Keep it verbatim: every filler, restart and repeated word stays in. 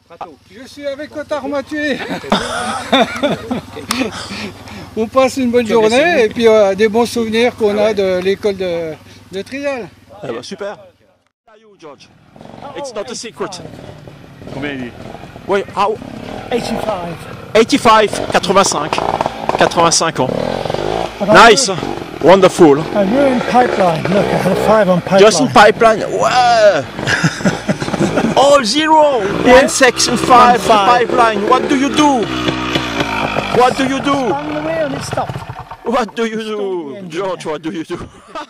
Je suis avec Cotard Mathieu. On passe une bonne journée et puis euh, des bons souvenirs qu'on a de l'école de, de trial. Eh ben, super. George, it's not a secret. Combien il dit? Oui, how? eighty-five. eighty-five, quatre-vingt-cinq. quatre-vingt-cinq ans. Nice, wonderful. I ruined pipeline. Look, I had a five on pipeline. Just in pipeline. Ouais. All zero in section five, five. pipeline. What do you do? What do you do? Spun the wheel and it stopped. What do you Stop the do? engine. George, what do you do?